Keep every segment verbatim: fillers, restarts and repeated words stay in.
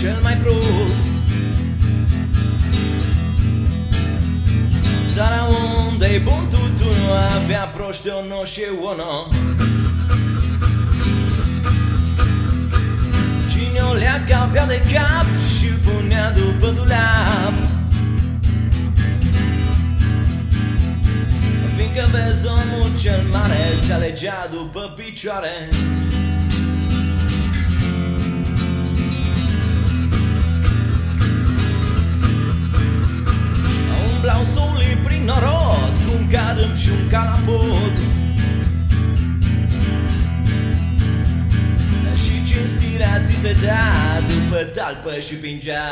cel mai prost. Țara unde-i bun tutun avea proști ono și ono. Cine o leacă avea de cap și-l punea după dulap. Fiindcă vezi, omul cel mare se alegea după picioare. Umblau solii prin norod cu un cadâm și un calapod. Și cinstirea ți se dea după talpă și pingea.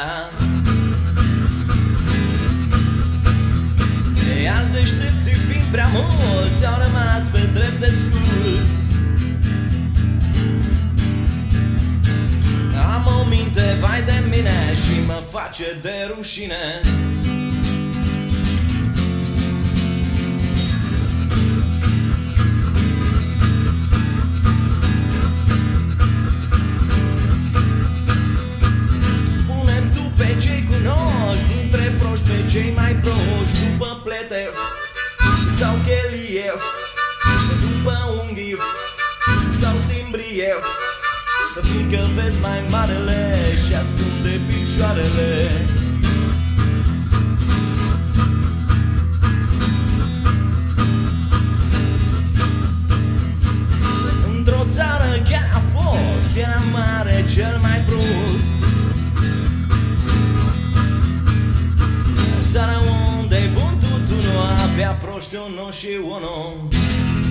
Iar deștepții fiind prea mulți au rămas pe drept de scuți. Am o minte, vai de mine, și mă face de rușine. Spune-mi tu pe cei cunoști, dintre proști pe cei mai proști, după plete sau chelie, după unghii sau simbrie. Fiindcă vezi mai marele și ascunde picioarele. Într-o țară care a fost, era mare cel mai prost. Țara unde-i bun tutunul avea proști ono și ono.